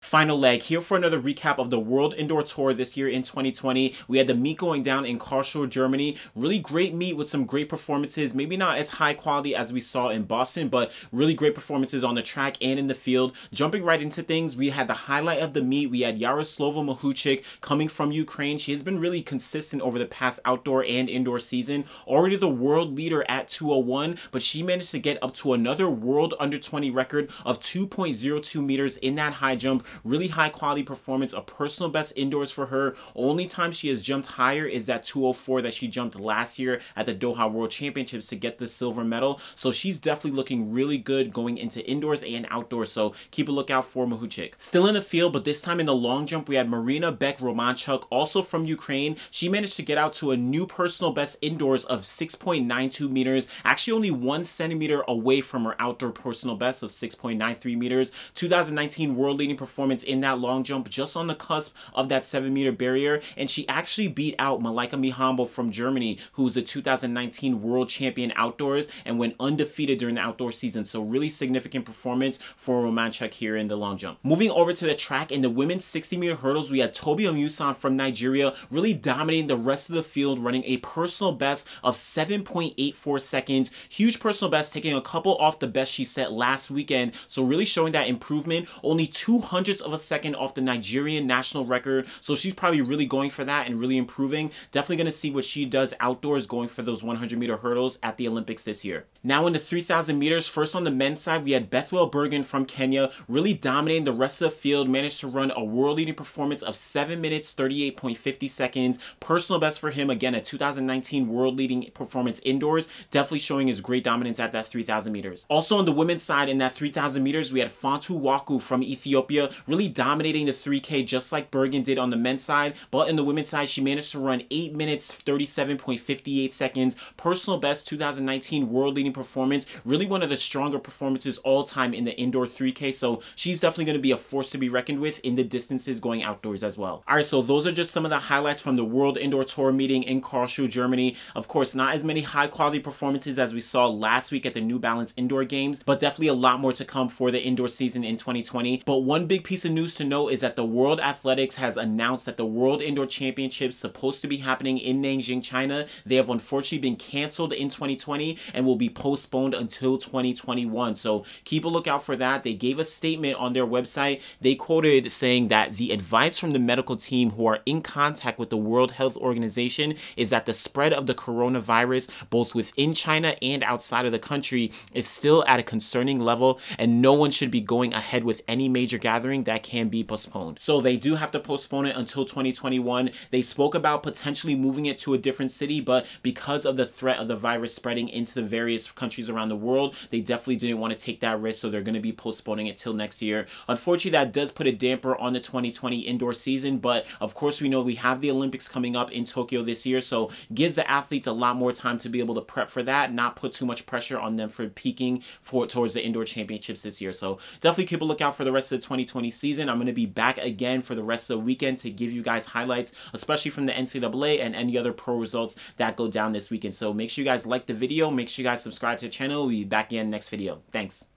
Final leg here for another recap of the World Indoor Tour this year in 2020. We had the meet going down in Karlsruhe, Germany. Really great meet with some great performances. Maybe not as high quality as we saw in Boston, but really great performances on the track and in the field. Jumping right into things, we had the highlight of the meet. We had Yaroslava Mahouchik coming from Ukraine. She has been really consistent over the past outdoor and indoor season. Already the world leader at 2:01, but she managed to get up to another world under 20 record of 2.02 meters in that high jump. Really high quality performance, a personal best indoors for her. Only time she has jumped higher is that 2:04 that she jumped last year at the Doha World Championships to get the silver medal. So she's definitely looking really good going into indoors and outdoors. So keep a lookout for Mahouchik. Still in the field, but this time in the long jump, we had Marina Bek-Romanchuk, also from Ukraine. She managed to get out to a new personal best indoors of 6.92 meters, actually only 1 centimeter away from her outdoor personal best of 6.93 meters. 2019 world leading performance in that long jump, just on the cusp of that 7-meter barrier, and she actually beat out Malaika Mihambo from Germany, who's the 2019 world champion outdoors and went undefeated during the outdoor season. So really significant performance for Romanchuk here in the long jump. Moving over to the track in the women's 60-meter hurdles, we had Tobi Amusan from Nigeria really dominating the rest of the field, running a personal best of 7.84 seconds. Huge personal best, taking a couple off the best she set last weekend. So really showing that improvement. Only 0.02 of a second off the Nigerian national record. So she's probably really going for that and really improving. Definitely going to see what she does outdoors going for those 100-meter hurdles at the Olympics this year. Now in the 3,000 meters, first on the men's side, we had Bethwell Bergen from Kenya really dominating the rest of the field, managed to run a world-leading performance of 7 minutes, 38.50 seconds. Personal best for him, again, a 2019 world-leading performance indoors, definitely showing his great dominance at that 3,000 meters. Also on the women's side, in that 3,000 meters, we had Fantu Waku from Ethiopia, really dominating the 3K just like Bergen did on the men's side, but in the women's side, she managed to run 8 minutes, 37.58 seconds. Personal best 2019 world-leading performance, really one of the stronger performances all time in the indoor 3K, so she's definitely going to be a force to be reckoned with in the distances going outdoors as well. Alright, so those are just some of the highlights from the World Indoor Tour meeting in Karlsruhe, Germany. Of course, not as many high-quality performances as we saw last week at the New Balance Indoor Games, but definitely a lot more to come for the indoor season in 2020. But one big piece of news to note is that the World Athletics has announced that the World Indoor Championships supposed to be happening in Nanjing, China. They have unfortunately been canceled in 2020 and will be postponed until 2021. So keep a lookout for that. They gave a statement on their website. They quoted saying that the advice from the medical team who are in contact with the World Health Organization is that the spread of the coronavirus, both within China and outside of the country, is still at a concerning level, and no one should be going ahead with any major gathering that can be postponed. So they do have to postpone it until 2021. They spoke about potentially moving it to a different city, but because of the threat of the virus spreading into the various countries around the world, they definitely didn't want to take that risk, so they're going to be postponing it till next year. Unfortunately, that does put a damper on the 2020 indoor season, but of course we know we have the Olympics coming up in Tokyo this year, so gives the athletes a lot more time to be able to prep for that, not put too much pressure on them for peaking towards the indoor championships this year. So definitely keep a lookout for the rest of the 2020 season. I'm going to be back again for the rest of the weekend to give you guys highlights, especially from the NCAA and any other pro results that go down this weekend. So make sure you guys like the video, make sure you guys subscribe to the channel. We'll be back again next video. Thanks.